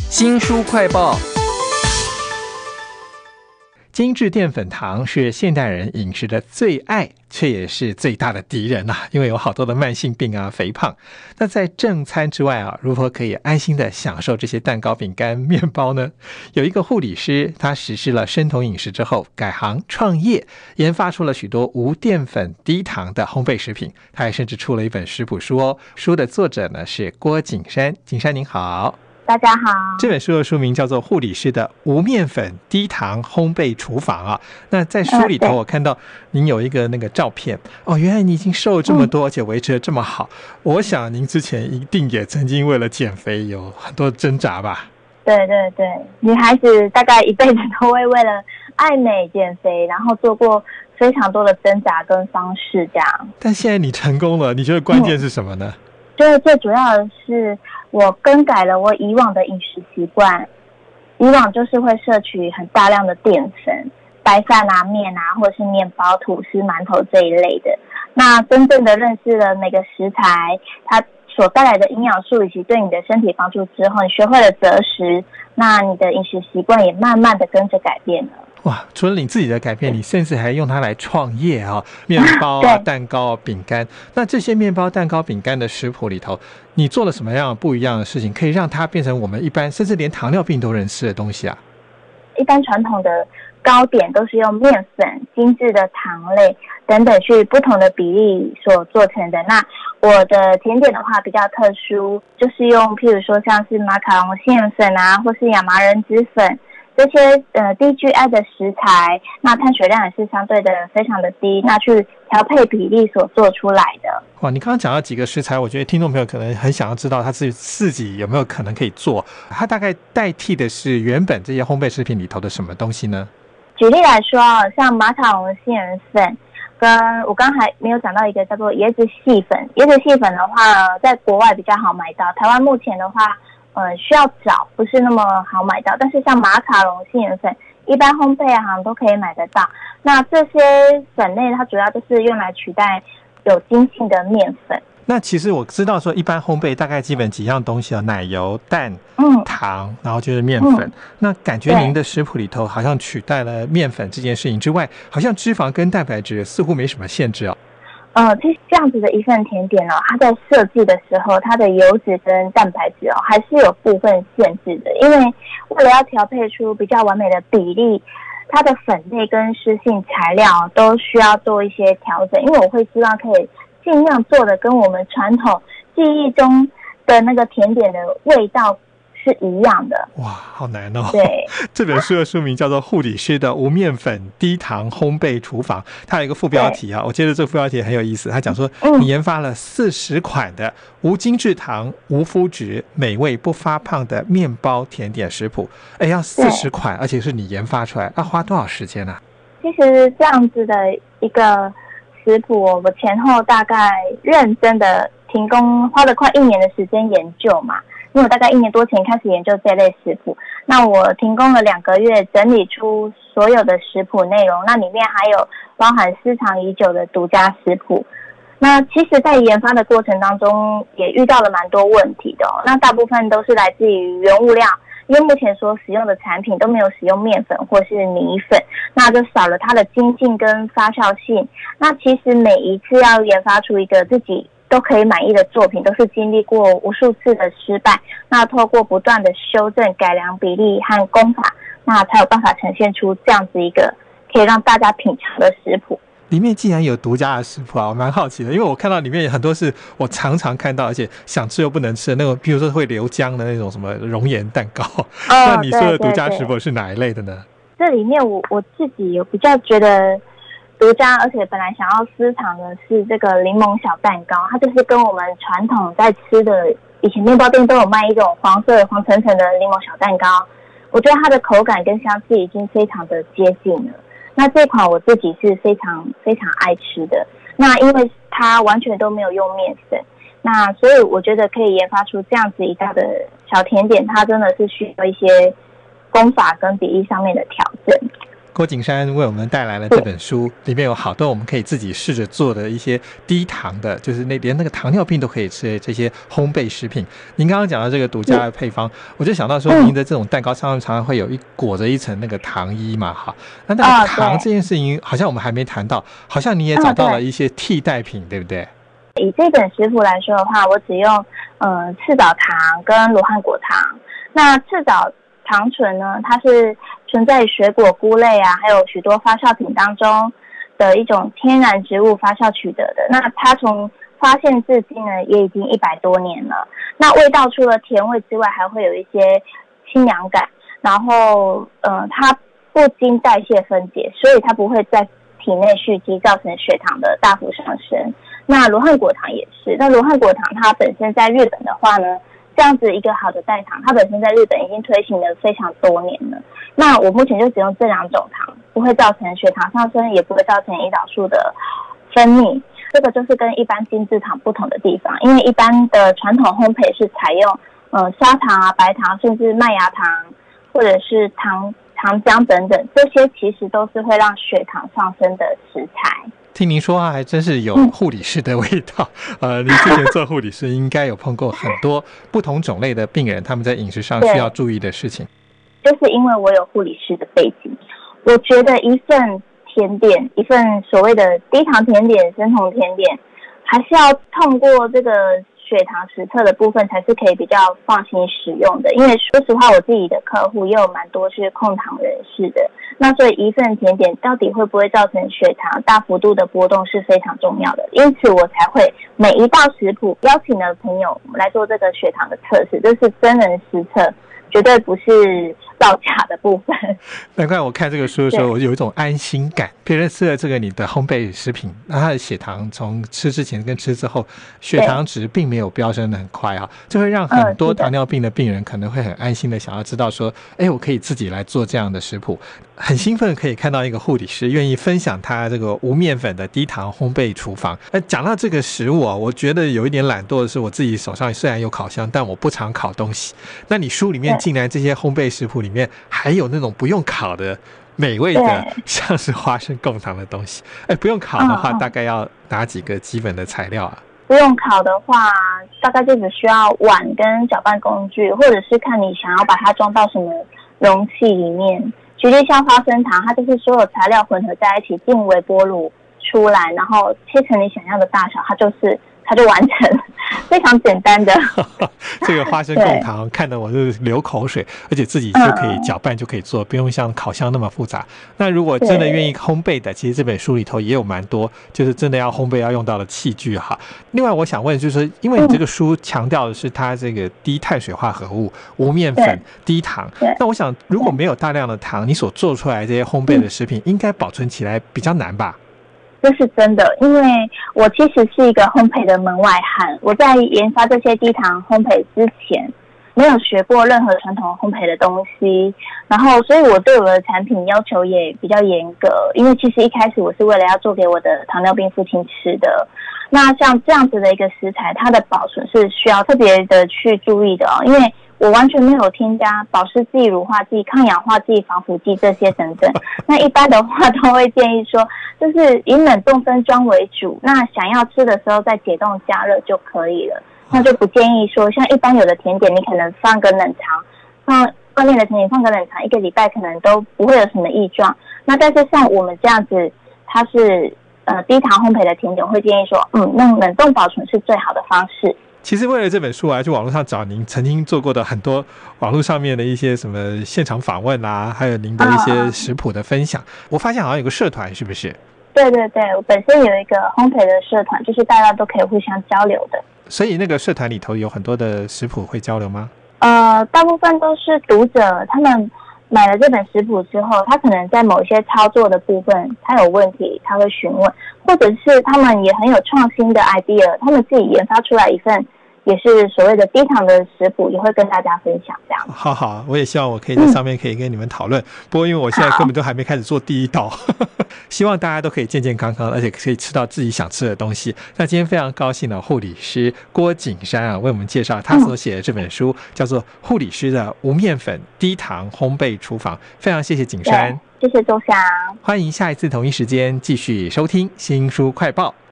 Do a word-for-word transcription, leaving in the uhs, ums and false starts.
新书快报。精致淀粉糖是现代人饮食的最爱，却也是最大的敌人啊！因为有好多的慢性病啊、肥胖。那在正餐之外啊，如何可以安心的享受这些蛋糕、饼干、面包呢？有一个护理师，他实施了生酮饮食之后，改行创业，研发出了许多无淀粉、低糖的烘焙食品。他还甚至出了一本食谱书哦。书的作者呢是郭景山，景山您好。 大家好， 这本书的书名叫做《护理师的无面粉低糖烘焙厨房》啊。那在书里头，我看到您有一个那个照片哦，原来你已经瘦了这么多，而且维持得这么好。我想您之前一定也曾经为了减肥有很多挣扎吧？ 对对对，女孩子大概一辈子都会为了爱美减肥，然后做过非常多的挣扎跟方式这样。 但现在你成功了，你觉得关键是什么呢？ 就是最主要的是，我更改了我以往的饮食习惯。以往就是会摄取很大量的淀粉，白饭啊、面啊，或者是面包、吐司、馒头这一类的。那真正的认识了每个食材它所带来的营养素以及对你的身体帮助之后，你学会了择食，那你的饮食习惯也慢慢的跟着改变了。 哇，除了你自己的改变，你甚至还用它来创业啊！面包啊、蛋糕啊、饼干。那这些面包、蛋糕、饼干的食谱里头，你做了什么样不一样的事情，可以让它变成我们一般甚至连糖尿病都能吃的东西啊？ 一般传统的糕点都是用面粉、精致的糖类等等去不同的比例所做成的。那我的甜点的话比较特殊，就是用譬如说像是马卡龙馅粉啊，或是亚麻仁籽粉。这些呃低 G I 的食材，那碳水量也是相对的非常的低，那去调配比例所做出来的。 哇，你刚刚讲到几个食材，我觉得听众朋友可能很想要知道他自己自己有没有可能可以做。它大概代替的是原本这些烘焙食品里头的什么东西呢？ 举例来说，像马卡龙杏仁粉，跟我刚才没有讲到一个叫做椰子细粉。椰子细粉的话，在国外比较好买到，台湾目前的话。呃，需要找，不是那么好买到，但是像马卡龙杏仁粉，一般烘焙行都可以买得到。那这些粉类它主要就是用来取代有筋性的面粉。 那其实我知道说，一般烘焙大概基本几样东西啊，奶油、蛋、 嗯、 糖，然后就是面粉。嗯、那感觉您的食谱里头好像取代了面粉这件事情之外，好像脂肪跟蛋白质似乎没什么限制哦。 呃，其实这样子的一份甜点哦，它在设计的时候，它的油脂跟蛋白质哦，还是有部分限制的。因为为了要调配出比较完美的比例，它的粉类跟湿性材料都需要做一些调整。因为我会希望可以尽量做的跟我们传统记忆中的那个甜点的味道是一样的。 哇，好难哦！ 对， 这本书的书名叫做《护理师的无面粉低糖烘焙厨房》，它有一个副标题啊，我觉得这个副标题很有意思。他讲说，你研发了四十款的无精制糖、无麸质、美味不发胖的面包甜点食谱。哎，要四十款，而且是你研发出来，要花多少时间啊？ 其实这样子的一个食谱，我前后大概认真的停工，花了快一年的时间研究嘛。因为我大概一年多前开始研究这类食谱，那我停工了两个月，整理出所有的食谱内容，那里面还有包含私藏已久的独家食谱。那其实在研发的过程当中也遇到了蛮多问题的哦，那大部分都是来自于原物料，因为目前所使用的产品都没有使用面粉或是米粉，那就少了它的精进跟发酵性。那其实每一次要研发出一个自己都可以满意的作品，都是经历过无数次的失败，那透过不断的修正、改良比例和功法，那才有办法呈现出这样子一个可以让大家品尝的食谱。 里面竟然有独家的食谱啊，我蛮好奇的，因为我看到里面有很多是我常常看到，而且想吃又不能吃的那种，比如说会流浆的那种什么熔岩蛋糕。哦、那你说的独家食谱是哪一类的呢？ 这里面我我自己有比较觉得独家，而且本来想要私藏的是这个柠檬小蛋糕，它就是跟我们传统在吃的，以前面包店都有卖一种黄色黄橙橙的柠檬小蛋糕，我觉得它的口感跟香气已经非常的接近了。那这款我自己是非常非常爱吃的，那因为它完全都没有用面粉，那所以我觉得可以研发出这样子一道的小甜点，它真的是需要一些功法跟比例上面的调整。 郭景山为我们带来了这本书，里面有好多我们可以自己试着做的一些低糖的，就是那连那个糖尿病都可以吃的这些烘焙食品。您刚刚讲到这个独家的配方，我就想到说，您的这种蛋糕上面常常会有一裹着一层那个糖衣嘛，哈。那那个糖这件事情，好像我们还没谈到，好像你也找到了一些替代品，对不对？ 以这本食谱来说的话，我只用呃赤藻糖跟罗汉果糖。那赤藻糖醇呢，它是存在于水果、菇类啊，还有许多发酵品当中的一种天然植物发酵取得的。那它从发现至今呢，也已经一百多年了。那味道除了甜味之外，还会有一些清凉感，然后呃，它不经代谢分解，所以它不会在体内蓄积，造成血糖的大幅上升。那罗汉果糖也是，那罗汉果糖它本身在日本的话呢，这样子一个好的代糖，它本身在日本已经推行了非常多年了。那我目前就只用这两种糖，不会造成血糖上升，也不会造成胰岛素的分泌。这个就是跟一般精制糖不同的地方，因为一般的传统烘焙是采用呃砂糖啊、白糖，甚至麦芽糖或者是糖糖浆等等，这些其实都是会让血糖上升的食材。 听您说话还真是有护理师的味道、嗯、呃，您之前做护理师应该有碰过很多不同种类的病人，他们在饮食上需要注意的事情。 就是因为我有护理师的背景，我觉得一份甜点，一份所谓的低糖甜点、生酮甜点，还是要通过这个血糖实测的部分才是可以比较放心使用的。因为说实话，我自己的客户也有蛮多是控糖人士的，那所以一份甜点到底会不会造成血糖大幅度的波动是非常重要的，因此我才会每一道食谱邀请了朋友来做这个血糖的测试，这是真人实测，绝对不是造假的部分。 难怪我看这个书的时候，我有一种安心感。别人吃了这个你的烘焙食品，那他的血糖从吃之前跟吃之后，血糖值并没有飙升的很快啊，这会让很多糖尿病的病人可能会很安心的想要知道说，哎，我可以自己来做这样的食谱。很兴奋可以看到一个护理师愿意分享他这个无面粉的低糖烘焙厨房。呃，讲到这个食物啊，我觉得有一点懒惰的是，我自己手上虽然有烤箱，但我不常烤东西。那你书里面竟然这些烘焙食谱里面还有那种不用烤的美味的，像是花生贡糖的东西。哎，不用烤的话，大概要哪几个基本的材料啊？ 不用烤的话，大概就只需要碗跟搅拌工具，或者是看你想要把它装到什么容器里面。举例像花生糖，它就是所有材料混合在一起进微波炉出来，然后切成你想要的大小，它就是它就完成了，非常简单的。 这个花生贡糖看得我是流口水，而且自己就可以搅拌就可以做，不用像烤箱那么复杂。那如果真的愿意烘焙的，其实这本书里头也有蛮多就是真的要烘焙要用到的器具哈。另外我想问就是说，因为你这个书强调的是它这个低碳水化合物、无面粉、低糖，那我想如果没有大量的糖，你所做出来这些烘焙的食品应该保存起来比较难吧？ 这是真的，因为我其实是一个烘焙的门外汉，我在研发这些低糖烘焙之前没有学过任何传统烘焙的东西，然后所以我对我的产品要求也比较严格，因为其实一开始我是为了要做给我的糖尿病父亲吃的。那像这样子的一个食材，它的保存是需要特别的去注意的哦，因为我完全没有添加保湿剂、乳化剂、抗氧化剂、防腐剂这些等等。那一般的话都会建议说，就是以冷冻分装为主，那想要吃的时候再解冻加热就可以了。那就不建议说，像一般有的甜点，你可能放个冷藏，放外面的甜点放个冷藏一个礼拜，可能都不会有什么异状。那但是像我们这样子，它是呃低糖烘焙的甜点，会建议说，嗯，用冷冻保存是最好的方式。 其实为了这本书啊，去网络上找您曾经做过的很多网络上面的一些什么现场访问啊，还有您的一些食谱的分享、啊、我发现好像有个社团，是不是？ 对对对，我本身有一个烘焙的社团，就是大家都可以互相交流的。 所以那个社团里头有很多的食谱会交流吗？ 呃，大部分都是读者他们买了这本食谱之后，他可能在某一些操作的部分他有问题，他会询问，或者是他们也很有创新的 idea， 他们自己研发出来一份也是所谓的低糖的食谱，也会跟大家分享这样。 好好，我也希望我可以在上面可以跟你们讨论、嗯、不过因为我现在根本都还没开始做第一道希望大家都可以健健康康，而且可以吃到自己想吃的东西。那今天非常高兴呢，护理师郭景珊啊为我们介绍他所写的这本书、嗯、叫做《护理师的无面粉低糖烘焙厨房》。非常谢谢景珊， 谢谢周翔， 欢迎下一次同一时间继续收听新书快报。